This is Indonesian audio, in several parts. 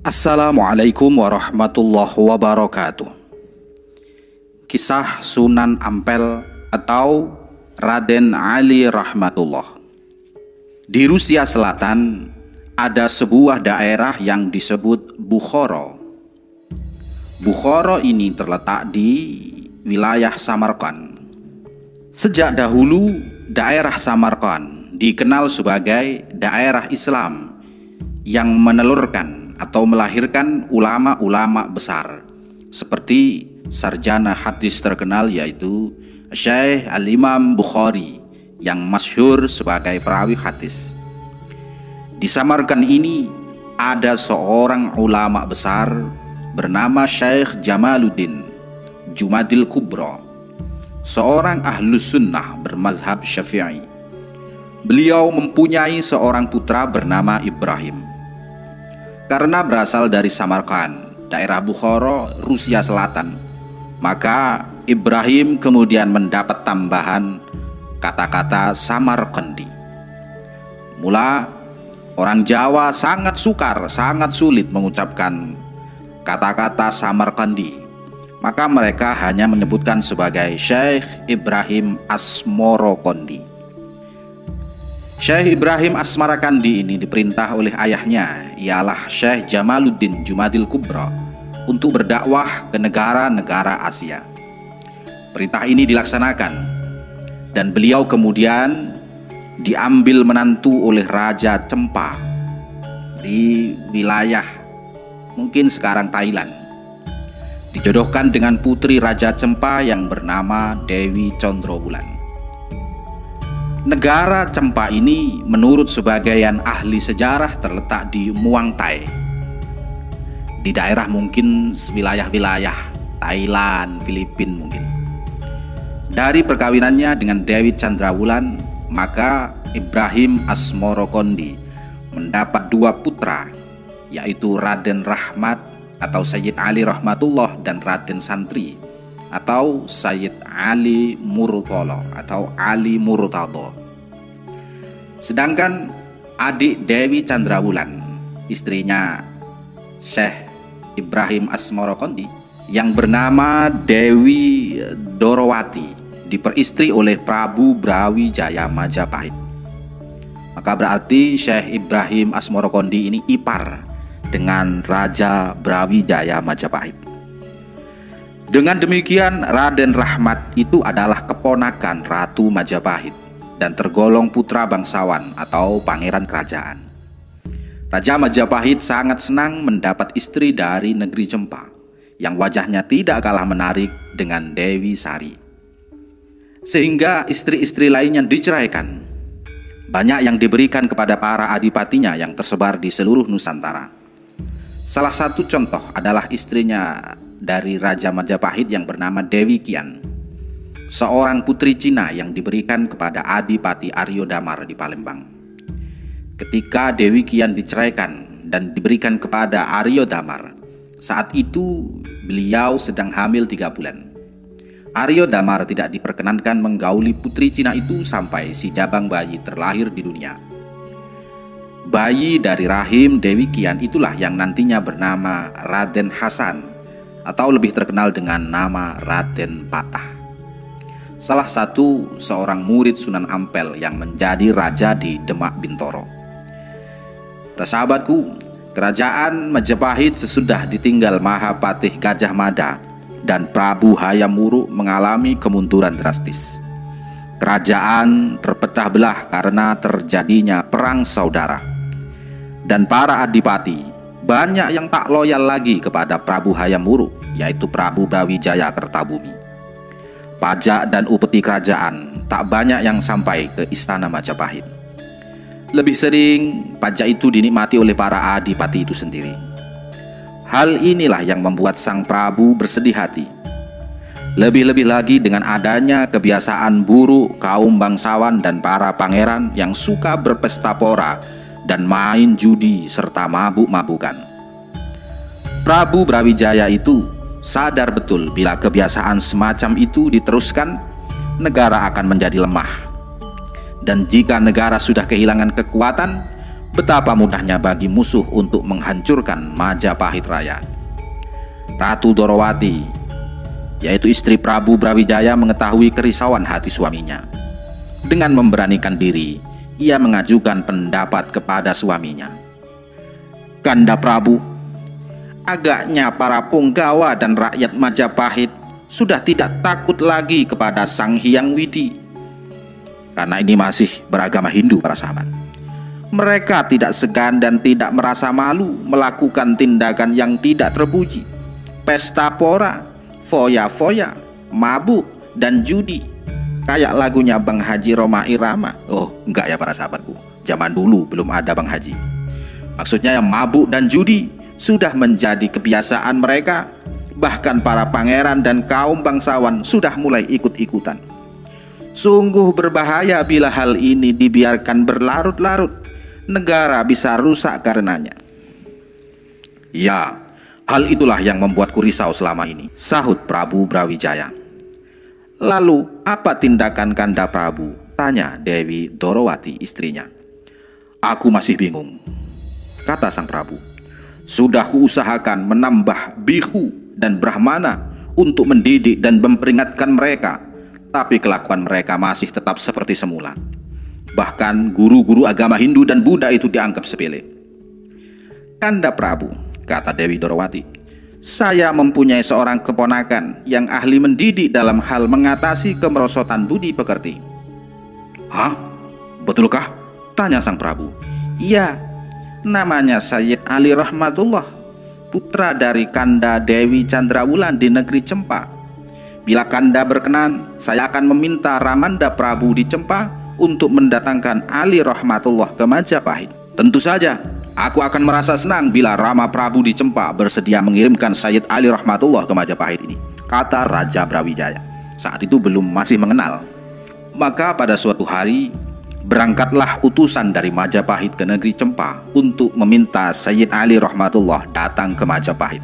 Assalamualaikum warahmatullahi wabarakatuh. Kisah Sunan Ampel atau Raden Ali Rahmatullah. Di Rusia Selatan ada sebuah daerah yang disebut Bukhara. Bukhara ini terletak di wilayah Samarkand. Sejak dahulu daerah Samarkand dikenal sebagai daerah Islam yang menelurkan atau melahirkan ulama-ulama besar seperti sarjana hadis terkenal yaitu Syekh Al-Imam Bukhari yang masyhur sebagai perawi hadis. Di Samarkand ini ada seorang ulama besar bernama Syekh Jamaluddin Jumadil Kubro, seorang ahlus sunnah bermazhab Syafi'i. Beliau mempunyai seorang putra bernama Ibrahim. Karena berasal dari Samarkand, daerah Bukhara, Rusia Selatan, maka Ibrahim kemudian mendapat tambahan kata-kata Samarkandi. Mula orang Jawa sangat sukar, sangat sulit mengucapkan kata-kata Samarkandi. Maka mereka hanya menyebutkan sebagai Syekh Ibrahim Asmorokondi. Syekh Ibrahim Asmarakandi ini diperintah oleh ayahnya, ialah Syekh Jamaluddin Jumadil Kubro, untuk berdakwah ke negara-negara Asia. Perintah ini dilaksanakan dan beliau kemudian diambil menantu oleh Raja Cempa di wilayah mungkin sekarang Thailand. Dijodohkan dengan putri Raja Cempa yang bernama Dewi Condrowulan. Negara Cempa ini menurut sebagian ahli sejarah terletak di Muang Thai, di daerah mungkin wilayah-wilayah Thailand, Filipina mungkin. Dari perkawinannya dengan Dewi Condrowulan, maka Ibrahim Asmorokondi mendapat dua putra, yaitu Raden Rahmat atau Sayyid Ali Rahmatullah dan Raden Santri atau Sayyid Ali Murtala atau Ali Murtado. Sedangkan adik Dewi Condrowulan, istrinya Syekh Ibrahim Asmorokondi, yang bernama Dewi Dorowati, diperistri oleh Prabu Brawijaya Majapahit. Maka berarti Syekh Ibrahim Asmorokondi ini ipar dengan Raja Brawijaya Majapahit. Dengan demikian Raden Rahmat itu adalah keponakan Ratu Majapahit dan tergolong putra bangsawan atau pangeran kerajaan. Raja Majapahit sangat senang mendapat istri dari negeri Cempa yang wajahnya tidak kalah menarik dengan Dewi Sari, sehingga istri-istri lainnya diceraikan. Banyak yang diberikan kepada para adipatinya yang tersebar di seluruh Nusantara. Salah satu contoh adalah istrinya dari Raja Majapahit yang bernama Dewi Kian, seorang putri Cina yang diberikan kepada Adipati Aryo Damar di Palembang. Ketika Dewi Kian diceraikan dan diberikan kepada Aryo Damar, saat itu beliau sedang hamil 3 bulan. Aryo Damar tidak diperkenankan menggauli putri Cina itu sampai si jabang bayi terlahir di dunia. Bayi dari rahim Dewi Kian itulah yang nantinya bernama Raden Hasan atau lebih terkenal dengan nama Raden Patah, salah satu seorang murid Sunan Ampel yang menjadi raja di Demak Bintoro. Sahabatku, kerajaan Majapahit sesudah ditinggal Mahapatih Gajah Mada dan Prabu Hayam Wuruk mengalami kemunduran drastis. Kerajaan terpecah belah karena terjadinya perang saudara, dan para adipati banyak yang tak loyal lagi kepada Prabu Hayam Wuruk, yaitu Prabu Brawijaya Kertabumi. Pajak dan upeti kerajaan tak banyak yang sampai ke istana Majapahit. Lebih sering pajak itu dinikmati oleh para adipati itu sendiri. Hal inilah yang membuat sang Prabu bersedih hati. Lebih-lebih lagi dengan adanya kebiasaan buruk kaum bangsawan dan para pangeran yang suka berpesta pora dan main judi serta mabuk-mabukan. Prabu Brawijaya itu sadar betul bila kebiasaan semacam itu diteruskan, negara akan menjadi lemah. Dan jika negara sudah kehilangan kekuatan, betapa mudahnya bagi musuh untuk menghancurkan Majapahit Raya. Ratu Dorowati, yaitu istri Prabu Brawijaya, mengetahui kerisauan hati suaminya. Dengan memberanikan diri, ia mengajukan pendapat kepada suaminya. "Kanda Prabu, agaknya para punggawa dan rakyat Majapahit sudah tidak takut lagi kepada Sang Hyang Widi." Karena ini masih beragama Hindu, para sahabat. Mereka tidak segan dan tidak merasa malu melakukan tindakan yang tidak terpuji. Pesta pora, foya-foya, mabuk, dan judi. Kayak lagunya Bang Haji Rhoma Irama. Oh, enggak ya para sahabatku. Zaman dulu belum ada Bang Haji. Maksudnya yang mabuk dan judi sudah menjadi kebiasaan mereka. Bahkan para pangeran dan kaum bangsawan sudah mulai ikut-ikutan. Sungguh berbahaya bila hal ini dibiarkan berlarut-larut. Negara bisa rusak karenanya. "Ya, hal itulah yang membuatku risau selama ini," sahut Prabu Brawijaya. "Lalu apa tindakan Kanda Prabu?" tanya Dewi Dorowati istrinya. "Aku masih bingung," kata sang Prabu. "Sudah kuusahakan menambah bihu dan brahmana untuk mendidik dan memperingatkan mereka, tapi kelakuan mereka masih tetap seperti semula. Bahkan guru-guru agama Hindu dan Buddha itu dianggap sepele." "Kanda Prabu," kata Dewi Dorowati, "saya mempunyai seorang keponakan yang ahli mendidik dalam hal mengatasi kemerosotan budi pekerti." "Hah? Betulkah?" tanya sang Prabu. "Iya, namanya Sayyid Ali Rahmatullah, putra dari Kanda Dewi Candrawulan di negeri Cempa. Bila Kanda berkenan, saya akan meminta Ramanda Prabu di Cempa untuk mendatangkan Ali Rahmatullah ke Majapahit. Tentu saja, aku akan merasa senang bila Rama Prabu di Cempa bersedia mengirimkan Sayyid Ali Rahmatullah ke Majapahit ini," kata Raja Brawijaya. Saat itu belum masih mengenal. Maka pada suatu hari, berangkatlah utusan dari Majapahit ke negeri Cempa untuk meminta Sayyid Ali Rahmatullah datang ke Majapahit.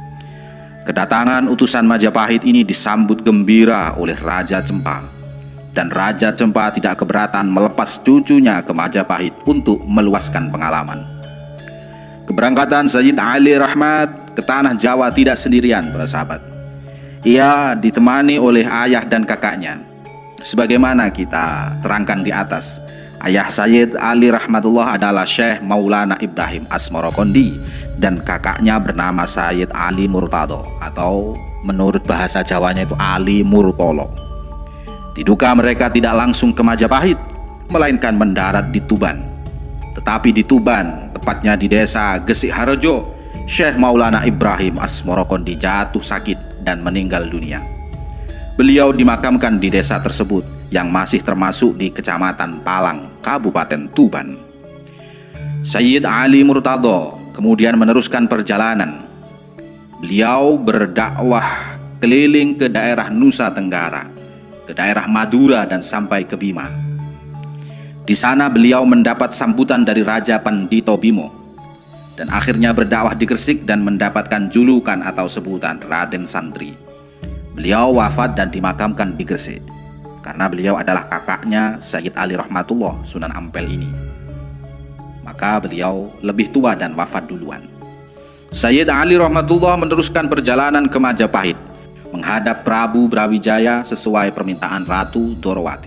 Kedatangan utusan Majapahit ini disambut gembira oleh Raja Cempa. Dan Raja Cempa tidak keberatan melepas cucunya ke Majapahit untuk meluaskan pengalaman. Keberangkatan Sayyid Ali Rahmat ke tanah Jawa tidak sendirian, para sahabat. Ia ditemani oleh ayah dan kakaknya. Sebagaimana kita terangkan di atas, ayah Sayyid Ali Rahmatullah adalah Syekh Maulana Ibrahim Asmorokondi, dan kakaknya bernama Sayyid Ali Murtado, atau menurut bahasa Jawanya itu Ali Murtolo. Diduga mereka tidak langsung ke Majapahit, melainkan mendarat di Tuban. Tetapi di Tuban, tepatnya di desa Gesik Harjo, Syekh Maulana Ibrahim Asmorokondi jatuh sakit dan meninggal dunia. Beliau dimakamkan di desa tersebut yang masih termasuk di Kecamatan Palang, Kabupaten Tuban. Sayyid Ali Murtado kemudian meneruskan perjalanan. Beliau berdakwah keliling ke daerah Nusa Tenggara, ke daerah Madura, dan sampai ke Bima. Di sana beliau mendapat sambutan dari Raja Pandito Bimo, dan akhirnya berdakwah di Gresik dan mendapatkan julukan atau sebutan Raden Santri. Beliau wafat dan dimakamkan di Gresik karena beliau adalah kakaknya Sayyid Ali Rahmatullah Sunan Ampel ini. Maka beliau lebih tua dan wafat duluan. Sayyid Ali Rahmatullah meneruskan perjalanan ke Majapahit menghadap Prabu Brawijaya sesuai permintaan Ratu Dorowati.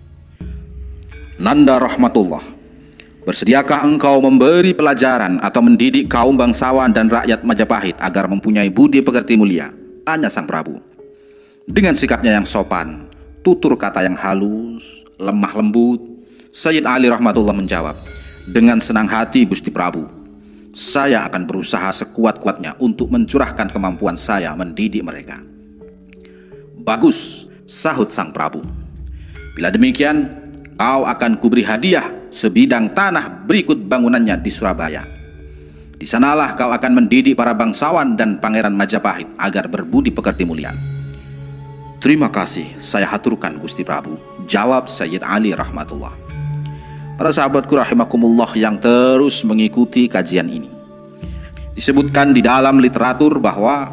"Nanda Rahmatullah, bersediakah engkau memberi pelajaran atau mendidik kaum bangsawan dan rakyat Majapahit agar mempunyai budi pekerti mulia?" tanya sang Prabu. Dengan sikapnya yang sopan, tutur kata yang halus, lemah lembut, Sayyid Ali Rahmatullah menjawab, "Dengan senang hati Gusti Prabu, saya akan berusaha sekuat-kuatnya untuk mencurahkan kemampuan saya mendidik mereka." "Bagus," sahut sang Prabu. "Bila demikian, kau akan kuberi hadiah sebidang tanah berikut bangunannya di Surabaya. Di sanalah kau akan mendidik para bangsawan dan pangeran Majapahit agar berbudi pekerti mulia." "Terima kasih, saya haturkan Gusti Prabu," jawab Sayyid Ali Rahmatullah. Para sahabatku rahimakumullah yang terus mengikuti kajian ini, disebutkan di dalam literatur bahwa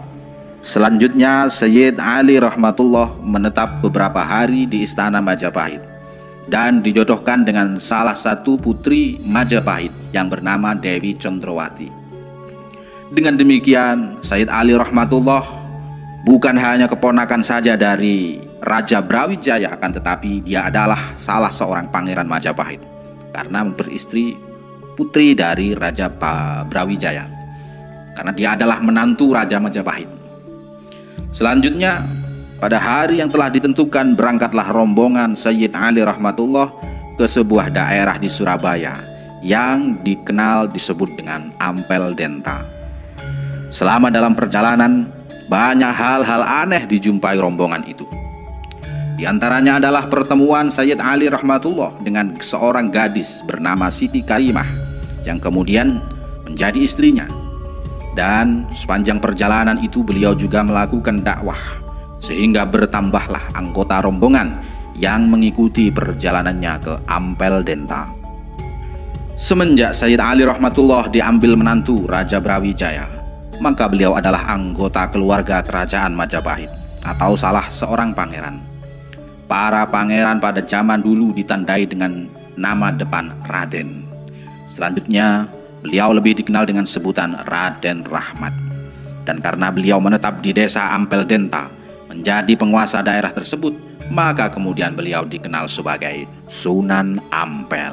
selanjutnya Sayyid Ali Rahmatullah menetap beberapa hari di istana Majapahit dan dijodohkan dengan salah satu putri Majapahit yang bernama Dewi Condrowati. Dengan demikian, Sayyid Ali rahmatullah bukan hanya keponakan saja dari Raja Brawijaya, akan tetapi dia adalah salah seorang pangeran Majapahit karena beristri putri dari Raja Brawijaya, karena dia adalah menantu Raja Majapahit. Selanjutnya, pada hari yang telah ditentukan, berangkatlah rombongan Sayyid Ali rahmatullah ke sebuah daerah di Surabaya yang disebut dengan Ampel Denta. Selama dalam perjalanan, banyak hal-hal aneh dijumpai rombongan itu. Di antaranya adalah pertemuan Sayyid Ali rahmatullah dengan seorang gadis bernama Siti Karimah yang kemudian menjadi istrinya. Dan sepanjang perjalanan itu beliau juga melakukan dakwah, sehingga bertambahlah anggota rombongan yang mengikuti perjalanannya ke Ampel Denta. Semenjak Sayyid Ali rahmatullah diambil menantu Raja Brawijaya, maka beliau adalah anggota keluarga kerajaan Majapahit atau salah seorang pangeran. Para pangeran pada zaman dulu ditandai dengan nama depan Raden. Selanjutnya, beliau lebih dikenal dengan sebutan Raden Rahmat. Dan karena beliau menetap di desa Ampel Denta, menjadi penguasa daerah tersebut, maka kemudian beliau dikenal sebagai Sunan Ampel.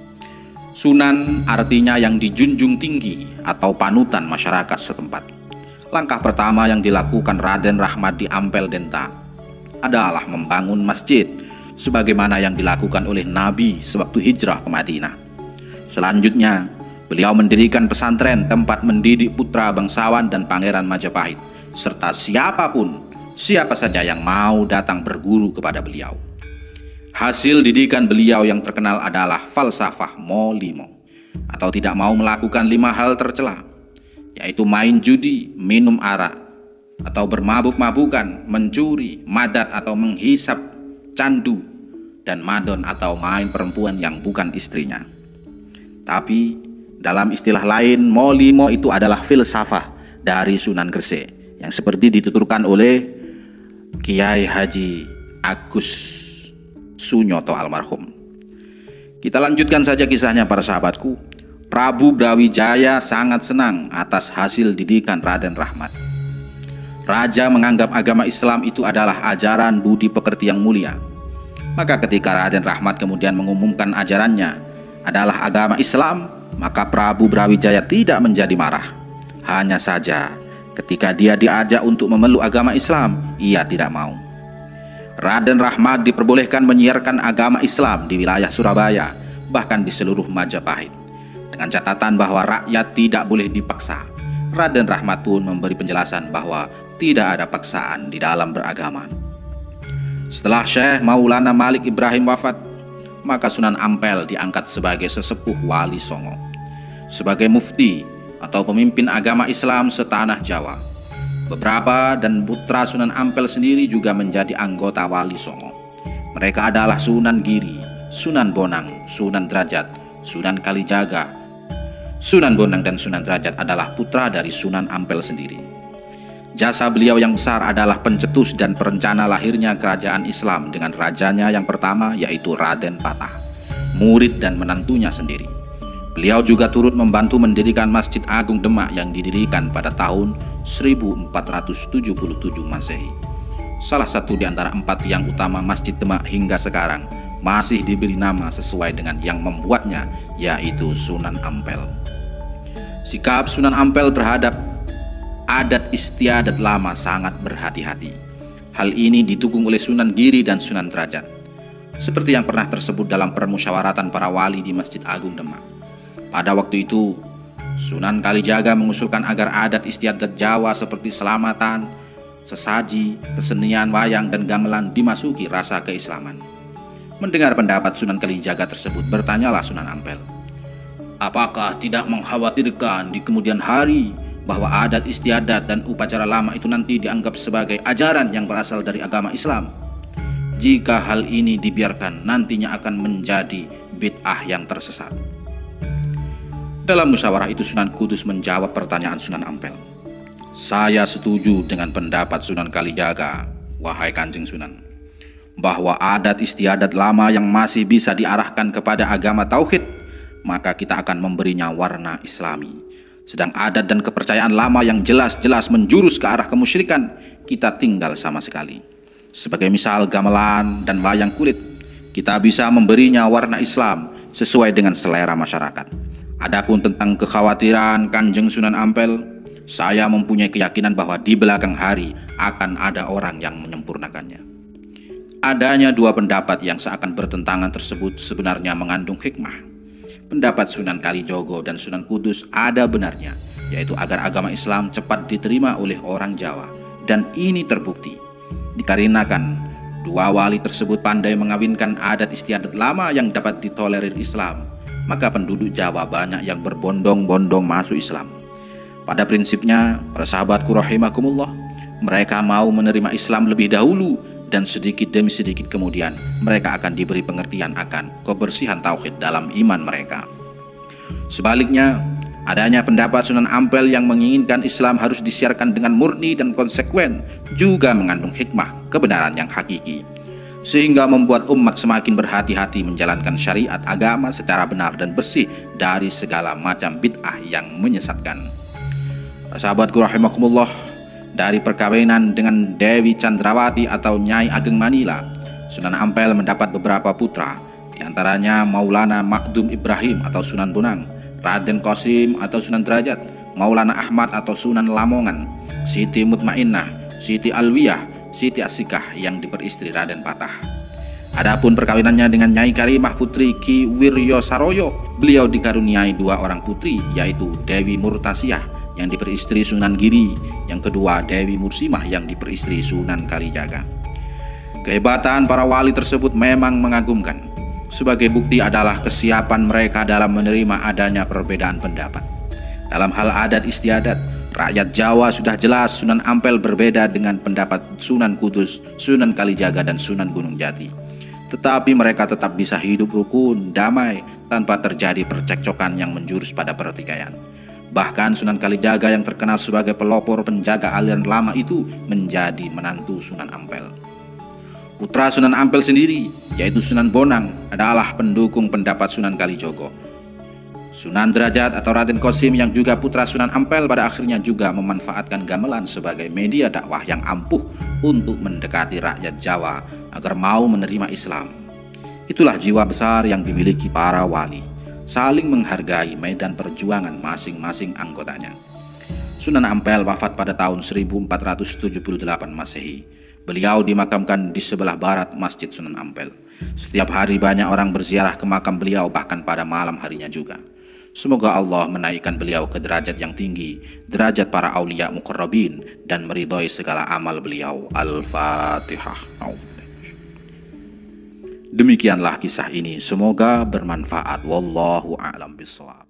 Sunan artinya yang dijunjung tinggi atau panutan masyarakat setempat. Langkah pertama yang dilakukan Raden Rahmat di Ampel Denta adalah membangun masjid sebagaimana yang dilakukan oleh Nabi sewaktu hijrah ke Madinah. Selanjutnya, beliau mendirikan pesantren tempat mendidik putra bangsawan dan pangeran Majapahit, serta siapa saja yang mau datang berguru kepada beliau. Hasil didikan beliau yang terkenal adalah falsafah molimo, atau tidak mau melakukan 5 hal tercela, yaitu main judi, minum arak, atau bermabuk-mabukan, mencuri, madat atau menghisap, candu, dan madon atau main perempuan yang bukan istrinya. Tapi dalam istilah lain, molimo itu adalah filsafah dari Sunan Gresik yang seperti dituturkan oleh Kiai Haji Agus Sunyoto almarhum. Kita lanjutkan saja kisahnya para sahabatku. Prabu Brawijaya sangat senang atas hasil didikan Raden Rahmat. Raja menganggap agama Islam itu adalah ajaran budi pekerti yang mulia. Maka ketika Raden Rahmat kemudian mengumumkan ajarannya adalah agama Islam, maka Prabu Brawijaya tidak menjadi marah. Hanya saja ketika dia diajak untuk memeluk agama Islam, ia tidak mau. Raden Rahmat diperbolehkan menyiarkan agama Islam di wilayah Surabaya, bahkan di seluruh Majapahit, dengan catatan bahwa rakyat tidak boleh dipaksa. Raden Rahmat pun memberi penjelasan bahwa tidak ada paksaan di dalam beragama. Setelah Syekh Maulana Malik Ibrahim wafat, maka Sunan Ampel diangkat sebagai sesepuh Wali Songo, sebagai mufti atau pemimpin agama Islam setanah Jawa. Beberapa dan putra Sunan Ampel sendiri juga menjadi anggota Wali Songo. Mereka adalah Sunan Giri, Sunan Bonang, Sunan Derajat, Sunan Kalijaga. Sunan Bonang dan Sunan Derajat adalah putra dari Sunan Ampel sendiri. Jasa beliau yang besar adalah pencetus dan perencana lahirnya kerajaan Islam dengan rajanya yang pertama, yaitu Raden Patah, murid dan menantunya sendiri. Beliau juga turut membantu mendirikan Masjid Agung Demak yang didirikan pada tahun 1477 Masehi. Salah satu di antara 4 tiang utama Masjid Demak hingga sekarang masih diberi nama sesuai dengan yang membuatnya, yaitu Sunan Ampel. Sikap Sunan Ampel terhadap adat istiadat lama sangat berhati-hati. Hal ini didukung oleh Sunan Giri dan Sunan Derajat, seperti yang pernah tersebut dalam permusyawaratan para wali di Masjid Agung Demak. Pada waktu itu, Sunan Kalijaga mengusulkan agar adat istiadat Jawa seperti selamatan, sesaji, kesenian wayang, dan gamelan dimasuki rasa keislaman. Mendengar pendapat Sunan Kalijaga tersebut, bertanyalah Sunan Ampel, apakah tidak mengkhawatirkan di kemudian hari bahwa adat istiadat dan upacara lama itu nanti dianggap sebagai ajaran yang berasal dari agama Islam? Jika hal ini dibiarkan, nantinya akan menjadi bid'ah yang tersesat. Dalam musyawarah itu, Sunan Kudus menjawab pertanyaan Sunan Ampel. Saya setuju dengan pendapat Sunan Kalijaga, wahai Kanjeng Sunan. bahwa adat istiadat lama yang masih bisa diarahkan kepada agama tauhid, maka kita akan memberinya warna islami. Sedang adat dan kepercayaan lama yang jelas-jelas menjurus ke arah kemusyrikan, kita tinggal sama sekali. Sebagai misal gamelan dan wayang kulit, kita bisa memberinya warna Islam sesuai dengan selera masyarakat. Adapun tentang kekhawatiran Kanjeng Sunan Ampel, saya mempunyai keyakinan bahwa di belakang hari akan ada orang yang menyempurnakannya. Adanya dua pendapat yang seakan bertentangan tersebut sebenarnya mengandung hikmah. Pendapat Sunan Kalijogo dan Sunan Kudus ada benarnya, yaitu agar agama Islam cepat diterima oleh orang Jawa. Dan ini terbukti dikarenakan dua wali tersebut pandai mengawinkan adat istiadat lama yang dapat ditolerir Islam, maka penduduk Jawa banyak yang berbondong-bondong masuk Islam. Pada prinsipnya, para sahabatku rahimakumullah, mereka mau menerima Islam lebih dahulu, dan sedikit demi sedikit kemudian mereka akan diberi pengertian akan kebersihan tauhid dalam iman mereka. Sebaliknya, adanya pendapat Sunan Ampel yang menginginkan Islam harus disiarkan dengan murni dan konsekuen juga mengandung hikmah kebenaran yang hakiki, sehingga membuat umat semakin berhati-hati menjalankan syariat agama secara benar dan bersih dari segala macam bid'ah yang menyesatkan. Sahabatku rahimakumullah, dari perkawinan dengan Dewi Candrawati atau Nyai Ageng Manila, Sunan Ampel mendapat beberapa putra, diantaranya Maulana Makdum Ibrahim atau Sunan Bonang, Raden Qasim atau Sunan Derajat, Maulana Ahmad atau Sunan Lamongan, Siti Mutmainnah, Siti Alwiyah, Siti Asikah yang diperistri Raden Patah. Adapun perkawinannya dengan Nyai Karimah putri Ki Wiryo Saroyo, beliau dikaruniai dua orang putri, yaitu Dewi Murtasiah yang diperistri Sunan Giri, yang kedua Dewi Mursimah yang diperistri Sunan Kalijaga. Kehebatan para wali tersebut memang mengagumkan. Sebagai bukti adalah kesiapan mereka dalam menerima adanya perbedaan pendapat. Dalam hal adat istiadat, rakyat Jawa sudah jelas Sunan Ampel berbeda dengan pendapat Sunan Kudus, Sunan Kalijaga, dan Sunan Gunung Jati. Tetapi mereka tetap bisa hidup rukun, damai, tanpa terjadi percekcokan yang menjurus pada pertikaian. Bahkan Sunan Kalijaga yang terkenal sebagai pelopor penjaga aliran lama itu menjadi menantu Sunan Ampel. Putra Sunan Ampel sendiri, yaitu Sunan Bonang, adalah pendukung pendapat Sunan Kalijogo. Sunan Derajat atau Raden Qasim yang juga putra Sunan Ampel pada akhirnya juga memanfaatkan gamelan sebagai media dakwah yang ampuh untuk mendekati rakyat Jawa agar mau menerima Islam. Itulah jiwa besar yang dimiliki para wali, saling menghargai medan perjuangan masing-masing anggotanya. Sunan Ampel wafat pada tahun 1478 Masehi. Beliau dimakamkan di sebelah barat Masjid Sunan Ampel. Setiap hari banyak orang berziarah ke makam beliau, bahkan pada malam harinya juga. Semoga Allah menaikkan beliau ke derajat yang tinggi, derajat para aulia muqarrabin, dan meridhoi segala amal beliau. Al-Fatihah. Demikianlah kisah ini, semoga bermanfaat. Wallahu a'lam bishawab.